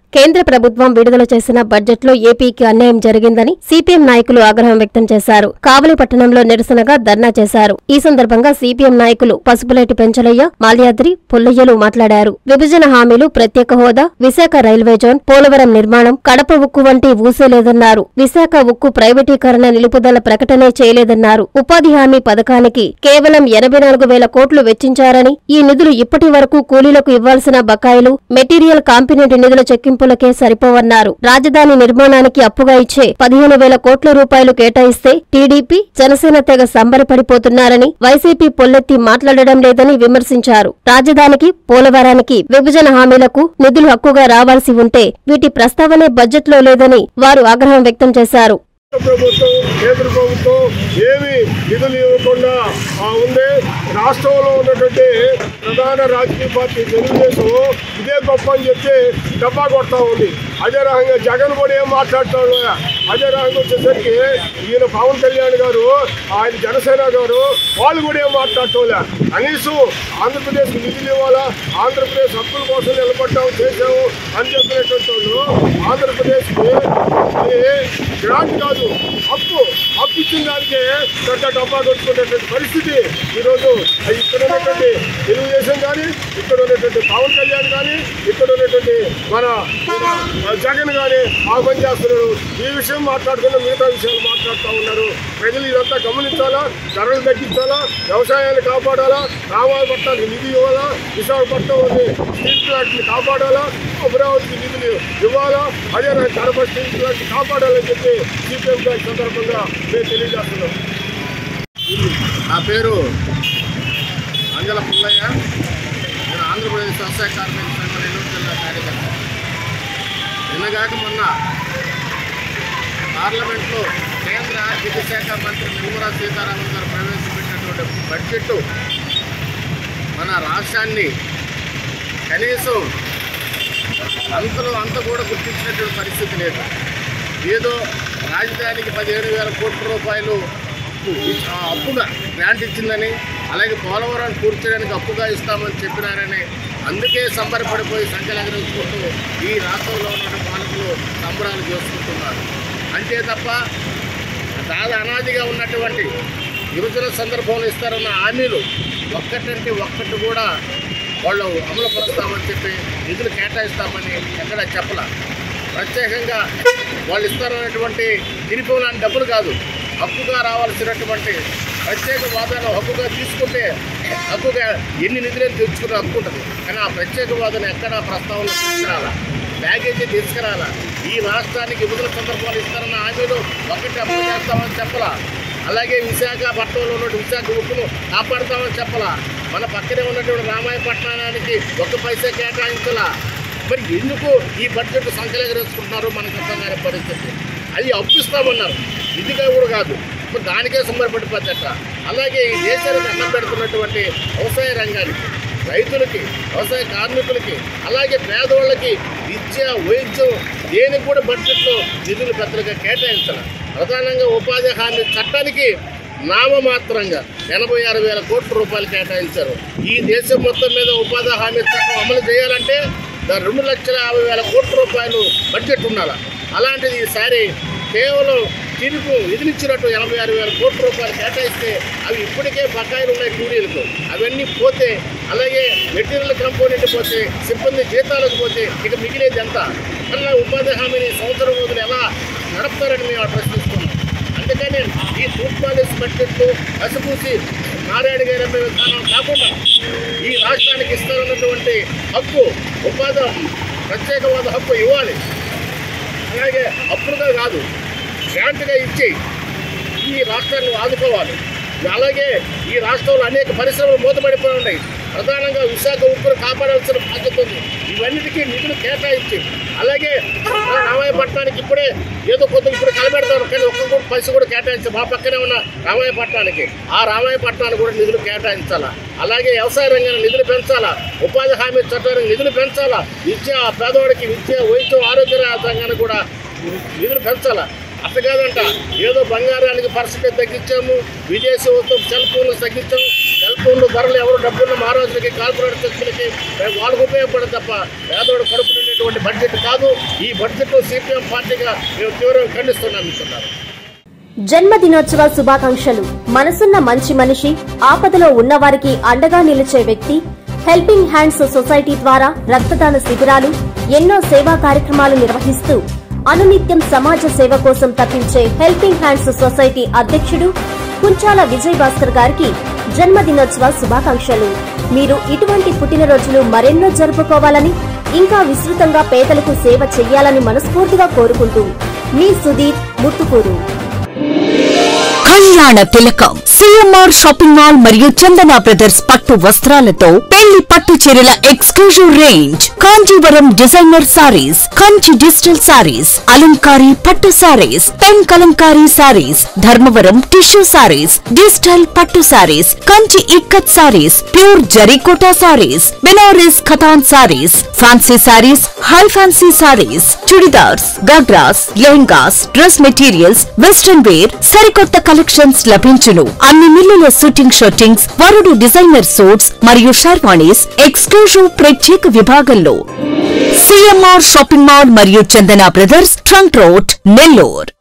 కేంద్ర ప్రభుత్వం విడుదల చేసిన బడ్జెట్లో ఏపీకి అన్యాయం జరిగిందని సిపిఎం నాయకులు ఆగ్రహం వ్యక్తం చేశారు. కావలి పట్టణంలో నిరసనగా ధర్నా చేశారు. ఈ సందర్భంగా సిపిఎం నాయకులు పసుపులేటి పెంచలయ్య, మాల్యాద్రి, పుల్లయ్యలు మాట్లాడారు. విభజన హామీలు, ప్రత్యేక హోదా, విశాఖ రైల్వే జోన్, పోలవరం నిర్మాణం, కడప ఉక్కు వంటి ఊసేలేదన్నారు. విశాఖ ఉక్కు ప్రైవేటీకరణ నిలుపుదల ప్రకటనే చేయలేదన్నారు. ఉపాధి హామీ పథకానికి కేవలం 84,000 కోట్లు వెచ్చించారని, ఈ నిధులు ఇప్పటి వరకు కూలీలకు ఇవ్వాల్సిన బకాయిలు, మెటీరియల్ కాంపినెంట్ నిధుల చెక్కింపులకే సరిపోవన్నారు. రాజధాని నిర్మాణానికి అప్పుగా ఇచ్చే 15,000 కోట్ల రూపాయలు కేటాయిస్తే టీడీపీ, జనసేన తెగ సంబరపడిపోతున్నారని, వైసీపీ పొల్లెత్తి మాట్లాడడం లేదని విమర్శించారు. రాజధానికి, పోలవరానికి, విభజన హామీలకు నిధులు హక్కుగా రావాల్సి ఉంటే వీటి ప్రస్తావనే బడ్జెట్లో లేదని వారు ఆగ్రహం వ్యక్తం చేశారు. ప్రభుత్వం, కేంద్ర ప్రభుత్వం ఏమి నిధులు ఇవ్వకుండా ఉంది. రాష్ట్రంలో ఉన్నటువంటి ప్రధాన రాజకీయ పార్టీ తెలుగుదేశం ఇదే గొప్ప అని చెప్పి డబ్బా కొడతా ఉంది. అదే రకంగా జగన్ కూడా ఏం మాట్లాడతాడు. అదే రకంగా వచ్చేసరికి ఈయన పవన్ కళ్యాణ్ గారు, ఆయన జనసేన గారు వాళ్ళు కూడా ఏం మాట్లాడటంలే. కనీసం ఆంధ్రప్రదేశ్కి నిధులు ఇవ్వాలా, ఆంధ్రప్రదేశ్ హక్కుల కోసం నిలబడ్డాము చేసాము అని చెప్పినటువంటి వాళ్ళు ఆంధ్రప్రదేశ్కి గ్రాంట్ కాదు, అప్పు ఇచ్చిన దానికే పెద్ద డబ్బా కొట్టుకునేటువంటి పరిస్థితి ఈరోజు ఇక్కడ ఉన్నటువంటి తెలుగుదేశం కానీ, ఇక్కడ ఉన్నటువంటి పవన్ కళ్యాణ్ కానీ, ఇక్కడ ఉన్నటువంటి మన జగన్ కానీ ఆ పని చేస్తున్నారు. ఈ విషయం మాట్లాడుకున్న మిగతా విషయాలు మాట్లాడుతూ ఉన్నారు. ప్రజలు ఇదంతా గమనించాలా, ధరలు తగ్గించాలా, వ్యవసాయాన్ని కాపాడాలా, రామాయపట్నానికి నిధి ఇవ్వాలా, విశాఖపట్నం స్టీల్ ప్లాంట్ని కాపాడాలా, అమరావతికి నిధులు ఇవ్వాలా, అదే కడప స్టీల్ ప్లాంట్ కాపాడాలని చెప్పి సిపిఎం బ్యాంక్ సందర్భంగా మేము తెలియజేస్తున్నాం. నా పేరు అంజల పుల్లయ్య. నేను ఆంధ్రప్రదేశ్ వ్యవసాయ కార్మిక సంఘ నెల్లూరు జిల్లా కార్యకర్త. నిన్నగాక మొన్న పార్లమెంట్లో కేంద్ర ఆర్థిక శాఖ మంత్రి నిర్మలా సీతారామన్ గారు ప్రవేశపెట్టినటువంటి బడ్జెట్ మన రాష్ట్రాన్ని కనీసం అంత కూడా గుర్తించినటువంటి పరిస్థితి లేదు. ఏదో రాజధానికి 15,000 కోట్ల రూపాయలు అప్పుగా గ్రాంట్ ఇచ్చిందని, అలాగే పోలవరాన్ని పూర్తి చేయడానికి అప్పుగా ఇస్తామని చెప్పినారని అందుకే సంబరపడిపోయి సంఖ్యలెగరేసుకుంటూ ఈ రాష్ట్రంలో ఉన్న పాలకులు సంబరాలు చేసుకుంటున్నారు. అంతే తప్ప అనాదిగా ఉన్నటువంటి విభజన సందర్భంలో ఇస్తారన్న హామీలు ఒక్కటంటే ఒక్కటి కూడా వాళ్ళు అమలు పరుస్తామని చెప్పి నిధులు కేటాయిస్తామని ఎక్కడ చెప్పలా. ప్రత్యేకంగా వాళ్ళు ఇస్తారన్నటువంటి తిరిగిపోలాంటి డబ్బులు కాదు, హక్కుగా రావాల్సినటువంటి ప్రత్యేక వాదన హక్కుగా తీసుకుంటే హక్కుగా ఎన్ని నిధులు తెచ్చుకునే హక్కు ఉంటుంది. కానీ ఆ ప్రత్యేక వాదన ఎక్కడా ప్రస్తావనలో తీసుకురాలా, ప్యాకేజీ తీసుకురాలా. ఈ రాష్ట్రానికి విభజన సందర్భాలు ఇస్తారన్న హామీలు ఒకటి అమలు చేస్తామని చెప్పలా. అలాగే విశాఖపట్నంలో ఉన్నటువంటి విశాఖ ఉక్కును కాపాడుతామని చెప్పలా. మన పక్కనే ఉన్నటువంటి రామాయపట్నానికి 1 పైసా కేటాయించలా. మరి ఎందుకు ఈ బడ్జెట్ సంఖ్యలెగరేసుకుంటున్నారో మనకు అర్థం కాని పరిస్థితి. అది అప్పిస్తామన్నారు, ఇదిగా కూడా కాదు, ఇప్పుడు దానికే సంబరపడిపోతట. అలాగే ఈ దేశానికి అన్నం పెడుతున్నటువంటి వ్యవసాయ రంగానికి, రైతులకి, వ్యవసాయ కార్మికులకి, అలాగే పేదవాళ్ళకి విద్య, వైద్యం దేనికి కూడా బడ్జెట్లో నిధులు పెద్దలుగా కేటాయించాలి. ప్రధానంగా ఉపాధి హామీ చట్టానికి నామమాత్రంగా 86,000 కోట్ల రూపాయలు కేటాయించారు. ఈ దేశం మొత్తం మీద ఉపాధి హామీ చట్టం అమలు చేయాలంటే 2,50,000 కోట్ల రూపాయలు బడ్జెట్ ఉండాలి. అలాంటిది ఈసారి కేవలం తిరుగు విధినిచ్చినట్టు 86,000 కోట్ల రూపాయలు కేటాయిస్తే అవి ఇప్పటికే బకాయిలు ఉన్నాయి కూలీలకు, అవన్నీ పోతే, అలాగే మెటీరియల్ కాంపోనెంట్ పోతే, సిబ్బంది జీతాలకు పోతే ఇక మిగిలేది ఎంత? అలా ఉపాధి హామీని సంవత్సరం రోజులు ఎలా నడుపుతారని మేము ప్రశ్నిస్తున్నాం. అందుకని ఈ తూర్పాలిస్ బడ్జెట్ కసిపూసి నారాయణ గారి విధానం కాకుండా ఈ రాష్ట్రానికి ఇస్తారన్నటువంటి హక్కు, ఉపాధి ప్రత్యేకవాద హక్కు ఇవ్వాలి. అలాగే అప్పుడుగా కాదు, గ్రాంట్గా ఇచ్చి ఈ రాష్ట్రాన్ని ఆదుకోవాలి. అలాగే ఈ రాష్ట్రంలో అనేక పరిశ్రమలు మూతపడిపోయి ఉన్నాయి. ప్రధానంగా విశాఖ ఉక్కును కాపాడాల్సిన బాధ్యత ఉంది. ఇవన్నిటికీ నిధులు కేటాయించి, అలాగే రామాయపట్నానికి ఇప్పుడే ఏదో కొంత ఇప్పుడు కలబెడతాను, కానీ ఒక్క పైసలు కూడా కేటాయించాలి. మా పక్కనే ఉన్న రామాయపట్నానికి, ఆ రామాయపట్నానికి కూడా నిధులు కేటాయించాలా. అలాగే వ్యవసాయ రంగానికి నిధులు పెంచాలా, ఉపాధి హామీ చట్టానికి నిధులు పెంచాలా, విద్య, పేదవాడికి విద్య, వైద్యం, ఆరోగ్య రంగానికి కూడా నిధులు పెంచాలా. అట్లా కాదంట ఏదో బంగారానికి పర్సెంటేజ్ తగ్గించాము, విదేశీ వస్తువు సెల్ ఫోన్లు తగ్గించాము, సెల్ఫోన్లు ధరలు ఎవరు డబ్బున్న మహారాజులకి కార్పొరేట్ శక్తులకి వాళ్ళకు ఉపయోగపడదు తప్ప పేదోడు కడుపు నిండేటువంటి బడ్జెట్ కాదు. ఈ బడ్జెట్ సిపిఎం పార్టీగా మేము తీవ్రంగా ఖండిస్తున్నాం. జన్మదినోత్సవ శుభాకాంక్షలు. మనసున్న మంచి మనిషి, ఆపదలో ఉన్నవారికి అండగా నిలిచే వ్యక్తి, హెల్పింగ్ హ్యాండ్స్ సొసైటీ ద్వారా రక్తదాన శిబిరాలు, ఎన్నో సేవా కార్యక్రమాలు నిర్వహిస్తూ అనునిత్యం సమాజ సేవ కోసం తప్పించే హెల్పింగ్ హ్యాండ్స్ సొసైటీ అధ్యక్షుడు కుంచాల విజయ్ భాస్కర్ గారికి జన్మదినోత్సవ శుభాకాంక్షలు. మీరు ఇటువంటి పుట్టినరోజులు మరెన్నో జరుపుకోవాలని, ఇంకా విస్తృతంగా పేదలకు సేవ చెయ్యాలని మనస్ఫూర్తిగా కోరుకుంటూ మీ సుధీర్ ముత్తుకూరు. కళ్యాణ తిలకం సిఎంఆర్ షాపింగ్ మాల్ మరియు చందన బ్రదర్స్ పట్టు వస్త్రాలతో పెళ్లి పట్టు చీరల exclusive range, Kanjeevaram designer saris, Kanchi digital saris, అలంకారీ పట్టు saris, pen Kalamkari saris, Dharmavaram tissue saris, digital పట్టు saris, Kanchi ikkat saris, pure Zarikota saris, Banaras Khatan saris, fancy saris, high fancy saris, churidars, ghagras, lehengas, dress materials, western wear, సరికొత్త కలెక్షన్స్ లభించును. అన్ని మిల్లుల షూటింగ్ షర్టింగ్స్, వరుడు డిజైనర్ సూట్స్ మరియు షర్వాణీస్ ఎక్స్క్లూజివ్ ప్రత్యేక విభాగంలో. సిఎంఆర్ షాపింగ్ మాల్ మరియు Chandana brothers, trunk road, Nellore.